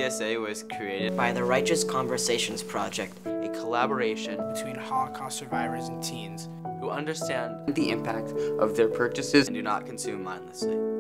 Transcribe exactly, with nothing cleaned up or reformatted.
S A was created by the Righteous Conversations Project, a collaboration between Holocaust survivors and teens who understand the impact of their purchases and do not consume mindlessly.